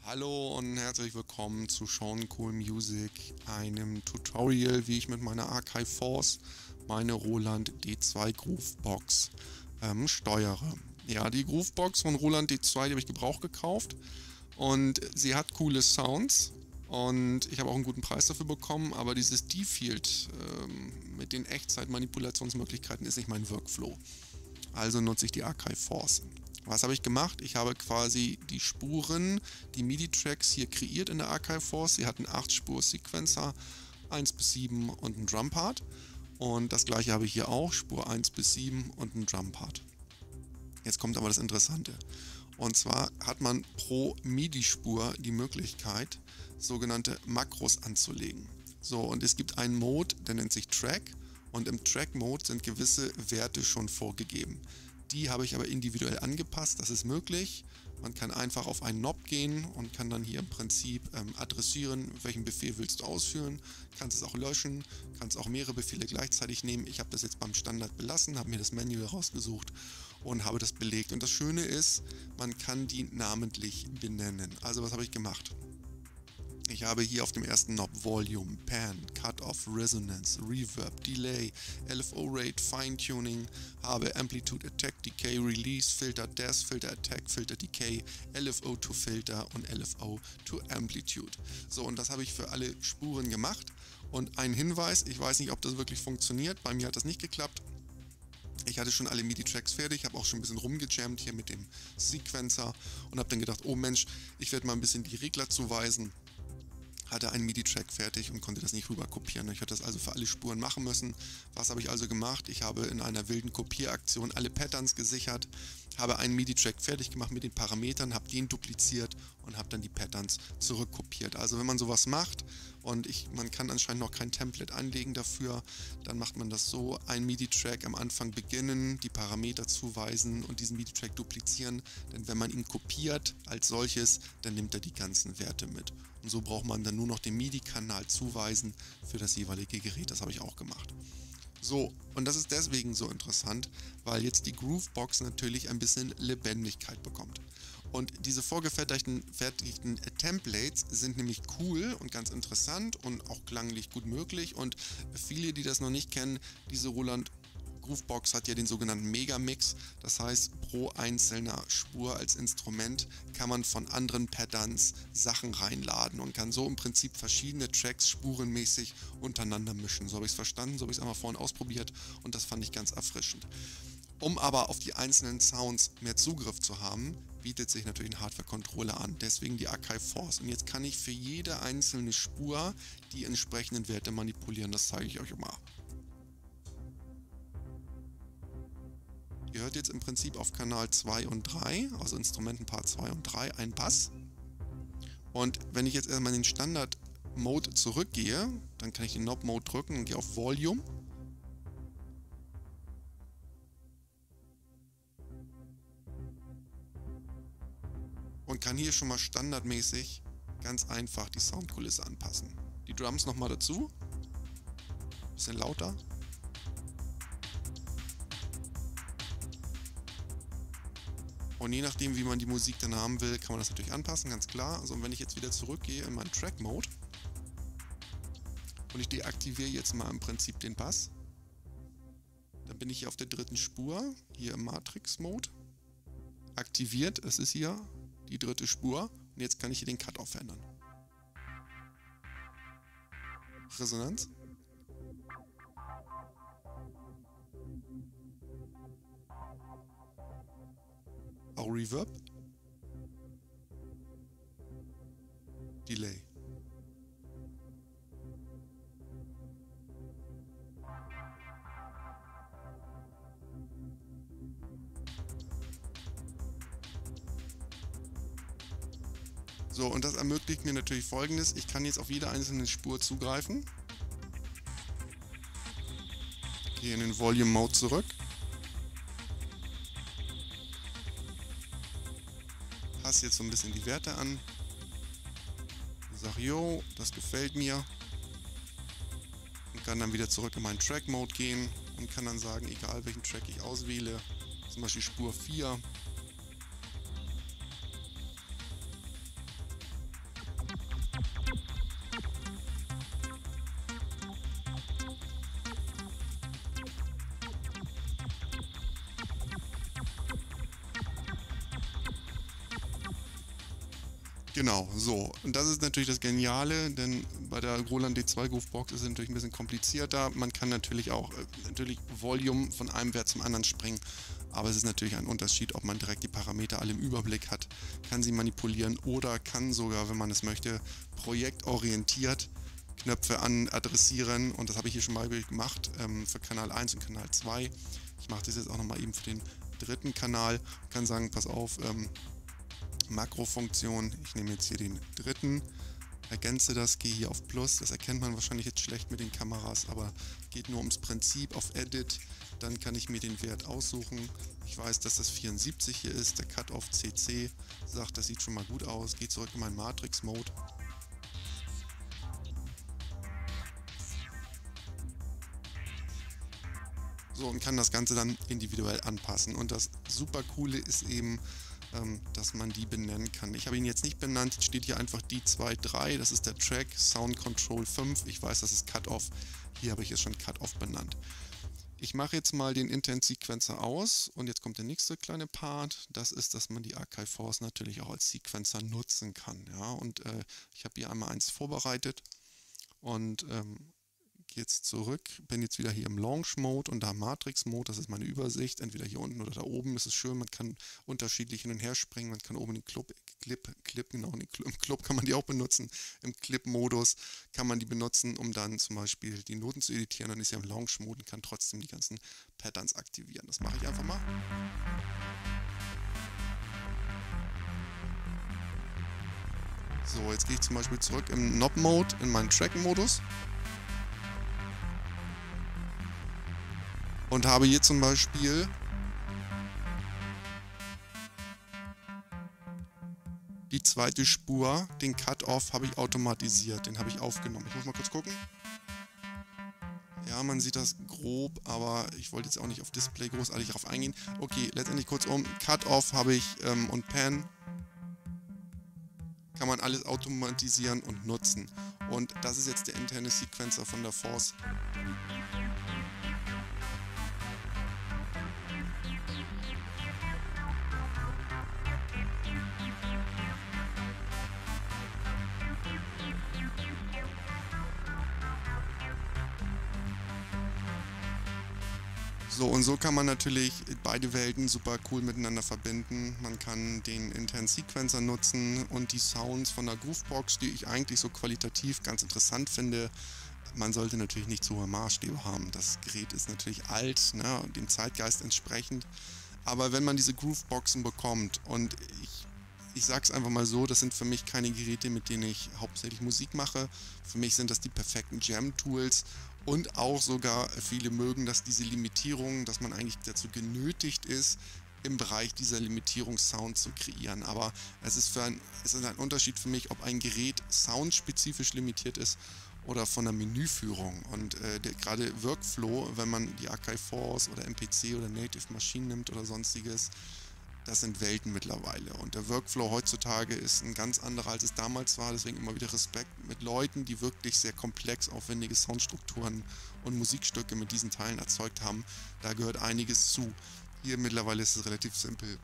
Hallo und herzlich willkommen zu Sean Cool Music, einem Tutorial, wie ich mit meiner Archive Force meine Roland D2 Groovebox steuere. Ja, die Groovebox von Roland D2, die habe ich gebraucht gekauft und sie hat coole Sounds und ich habe auch einen guten Preis dafür bekommen, aber dieses D-Field mit den Echtzeitmanipulationsmöglichkeiten ist nicht mein Workflow. Also nutze ich die Archive Force. Was habe ich gemacht? Ich habe quasi die Spuren, die MIDI-Tracks hier kreiert in der Archive Force. Sie hatten 8-Spur-Sequencer, 1 bis 7 und einen Drumpart. Und das gleiche habe ich hier auch, Spur 1 bis 7 und einen Drumpart. Jetzt kommt aber das Interessante. Und zwar hat man pro MIDI-Spur die Möglichkeit, sogenannte Makros anzulegen. So, und es gibt einen Mode, der nennt sich Track. Und im Track-Mode sind gewisse Werte schon vorgegeben. Die habe ich aber individuell angepasst, das ist möglich. Man kann einfach auf einen Knob gehen und kann dann hier im Prinzip adressieren, welchen Befehl willst du ausführen. Kannst es auch löschen, kannst auch mehrere Befehle gleichzeitig nehmen. Ich habe das jetzt beim Standard belassen, habe mir das Manual rausgesucht und habe das belegt. Und das Schöne ist, man kann die namentlich benennen. Also was habe ich gemacht? Ich habe hier auf dem ersten Knob Volume, Pan, Cut-Off, Resonance, Reverb, Delay, LFO Rate, Fine-Tuning, habe Amplitude, Attack, Decay, Release, Filter, Death, Filter, Attack, Filter, Decay, LFO to Filter und LFO to Amplitude. So, und das habe ich für alle Spuren gemacht. Und ein Hinweis, ich weiß nicht, ob das wirklich funktioniert, bei mir hat das nicht geklappt. Ich hatte schon alle MIDI-Tracks fertig, habe auch schon ein bisschen rumgejammt hier mit dem Sequencer und habe dann gedacht, oh Mensch, ich werde mal ein bisschen die Regler zuweisen. Hatte einen MIDI-Track fertig und konnte das nicht rüber kopieren. Ich hätte das also für alle Spuren machen müssen. Was habe ich also gemacht? Ich habe in einer wilden Kopieraktion alle Patterns gesichert, habe einen MIDI-Track fertig gemacht mit den Parametern, habe den dupliziert und habe dann die Patterns zurückkopiert. Also wenn man sowas macht und man kann anscheinend noch kein Template anlegen dafür, dann macht man das so, einen MIDI-Track am Anfang beginnen, die Parameter zuweisen und diesen MIDI-Track duplizieren, denn wenn man ihn kopiert als solches, dann nimmt er die ganzen Werte mit. Und so braucht man dann nur noch den MIDI-Kanal zuweisen für das jeweilige Gerät. Das habe ich auch gemacht. So, und das ist deswegen so interessant, weil jetzt die Groovebox natürlich ein bisschen Lebendigkeit bekommt. Und diese vorgefertigten Templates sind nämlich cool und ganz interessant und auch klanglich gut möglich. Und viele, die das noch nicht kennen, diese Roland Groovebox hat ja den sogenannten Megamix, das heißt, pro einzelner Spur als Instrument kann man von anderen Patterns Sachen reinladen und kann so im Prinzip verschiedene Tracks spurenmäßig untereinander mischen. So habe ich es verstanden, so habe ich es einmal vorhin ausprobiert und das fand ich ganz erfrischend. Um aber auf die einzelnen Sounds mehr Zugriff zu haben, bietet sich natürlich ein Hardware-Controller an, deswegen die Archive Force. Und jetzt kann ich für jede einzelne Spur die entsprechenden Werte manipulieren, das zeige ich euch mal. Ihr hört jetzt im Prinzip auf Kanal 2 und 3, also Instrumentenpart 2 und 3, einen Bass. Und wenn ich jetzt erstmal in den Standard-Mode zurückgehe, dann kann ich den Knob-Mode drücken und gehe auf Volume. Und kann hier schon mal standardmäßig ganz einfach die Soundkulisse anpassen. Die Drums nochmal dazu. Bisschen lauter. Und je nachdem, wie man die Musik dann haben will, kann man das natürlich anpassen, ganz klar. Also wenn ich jetzt wieder zurückgehe in meinen Track-Mode und ich deaktiviere jetzt mal im Prinzip den Bass, dann bin ich hier auf der dritten Spur, hier im Matrix-Mode. Aktiviert, es ist hier die dritte Spur und jetzt kann ich hier den Cut-Off verändern. Resonanz. Auch Reverb, Delay. So, und das ermöglicht mir natürlich Folgendes, ich kann jetzt auf jede einzelne Spur zugreifen. Gehe in den Volume Mode zurück. Passe jetzt so ein bisschen die Werte an. Sage, jo, das gefällt mir. Und kann dann wieder zurück in meinen Track-Mode gehen und kann dann sagen, egal welchen Track ich auswähle, zum Beispiel Spur 4, Genau, so. Und das ist natürlich das Geniale, denn bei der Roland D2 Groovebox ist es natürlich ein bisschen komplizierter. Man kann natürlich auch natürlich Volume von einem Wert zum anderen springen, aber es ist natürlich ein Unterschied, ob man direkt die Parameter alle im Überblick hat, kann sie manipulieren oder kann sogar, wenn man es möchte, projektorientiert Knöpfe adressieren, und das habe ich hier schon mal gemacht für Kanal 1 und Kanal 2. Ich mache das jetzt auch nochmal eben für den dritten Kanal, kann sagen, pass auf, Makrofunktion, ich nehme jetzt hier den dritten, ergänze das, gehe hier auf Plus, das erkennt man wahrscheinlich jetzt schlecht mit den Kameras, aber geht nur ums Prinzip, auf Edit, dann kann ich mir den Wert aussuchen. Ich weiß, dass das 74 hier ist, der Cut-Off CC sagt, das sieht schon mal gut aus, gehe zurück in meinen Matrix-Mode. So, und kann das Ganze dann individuell anpassen. Und das super coole ist eben, dass man die benennen kann. Ich habe ihn jetzt nicht benannt, jetzt steht hier einfach D2.3, das ist der Track, Sound Control 5, ich weiß, das ist Cut-Off, hier habe ich es schon Cut-Off benannt. Ich mache jetzt mal den Intent Sequencer aus und jetzt kommt der nächste kleine Part, das ist, dass man die Archive Force natürlich auch als Sequencer nutzen kann. Ja? Und ich habe hier einmal eins vorbereitet und gehe jetzt zurück, bin jetzt wieder hier im Launch Mode und da Matrix Mode, das ist meine Übersicht, entweder hier unten oder da oben, das ist schön, man kann unterschiedlich hin und her springen, man kann oben den im Club kann man die auch benutzen, im Clip-Modus kann man die benutzen, um dann zum Beispiel die Noten zu editieren, dann ist ja im Launch Mode und kann trotzdem die ganzen Patterns aktivieren. Das mache ich einfach mal. So, jetzt gehe ich zum Beispiel zurück im Knob Mode in meinen Track-Modus. Und habe hier zum Beispiel die zweite Spur, den Cut-Off habe ich automatisiert, den habe ich aufgenommen. Ich muss mal kurz gucken. Ja, man sieht das grob, aber ich wollte jetzt auch nicht auf Display großartig darauf eingehen. Okay, letztendlich kurzum, Cut-Off habe ich und Pan kann man alles automatisieren und nutzen. Und das ist jetzt der interne Sequencer von der Force. So, und so kann man natürlich beide Welten super cool miteinander verbinden. Man kann den internen Sequencer nutzen und die Sounds von der Groovebox, die ich eigentlich so qualitativ ganz interessant finde. Man sollte natürlich nicht zu hohe Maßstäbe haben. Das Gerät ist natürlich alt, ne, dem Zeitgeist entsprechend. Aber wenn man diese Grooveboxen bekommt, und ich sage es einfach mal so, das sind für mich keine Geräte, mit denen ich hauptsächlich Musik mache. Für mich sind das die perfekten Jam-Tools. Und auch sogar, viele mögen das, diese Limitierung, dass man eigentlich dazu genötigt ist, im Bereich dieser Limitierung Sound zu kreieren. Aber es ist ein Unterschied für mich, ob ein Gerät soundspezifisch limitiert ist oder von der Menüführung. Und gerade Workflow, wenn man die Archive Force oder MPC oder Native Machine nimmt oder sonstiges, das sind Welten mittlerweile. Und der Workflow heutzutage ist ein ganz anderer, als es damals war. Deswegen immer wieder Respekt mit Leuten, die wirklich sehr komplex, aufwendige Soundstrukturen und Musikstücke mit diesen Teilen erzeugt haben. Da gehört einiges zu. Hier mittlerweile ist es relativ simpel.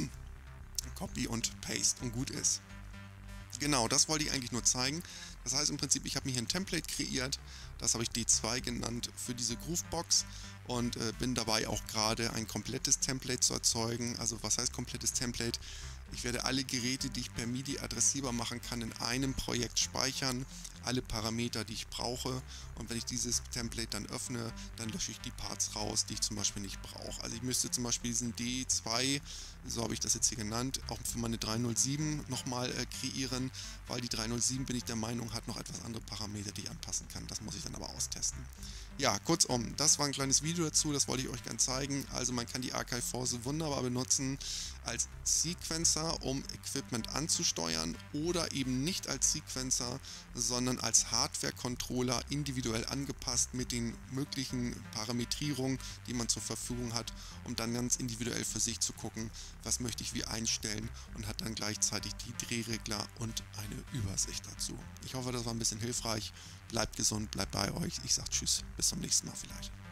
Copy und Paste und gut ist. Genau, das wollte ich eigentlich nur zeigen. Das heißt im Prinzip, ich habe mir hier ein Template kreiert, das habe ich D2 genannt für diese Groovebox und bin dabei auch gerade ein komplettes Template zu erzeugen. Also was heißt komplettes Template? Ich werde alle Geräte, die ich per MIDI adressierbar machen kann, in einem Projekt speichern, alle Parameter, die ich brauche, und wenn ich dieses Template dann öffne, dann lösche ich die Parts raus, die ich zum Beispiel nicht brauche. Also ich müsste zum Beispiel diesen D2, so habe ich das jetzt hier genannt, auch für meine 307 nochmal kreieren, weil die 307, bin ich der Meinung, hat noch etwas andere Parameter, die ich anpassen kann. Das muss ich dann aber austesten. Ja, kurzum, das war ein kleines Video dazu, das wollte ich euch gerne zeigen. Also man kann die Archive Force wunderbar benutzen als Sequencer, um Equipment anzusteuern, oder eben nicht als Sequencer, sondern als Hardware-Controller individuell angepasst mit den möglichen Parametrierungen, die man zur Verfügung hat, um dann ganz individuell für sich zu gucken, was möchte ich wie einstellen, und hat dann gleichzeitig die Drehregler und eine Übersicht dazu. Ich hoffe, das war ein bisschen hilfreich. Bleibt gesund, bleibt bei euch. Ich sage Tschüss, bis zum nächsten Mal vielleicht.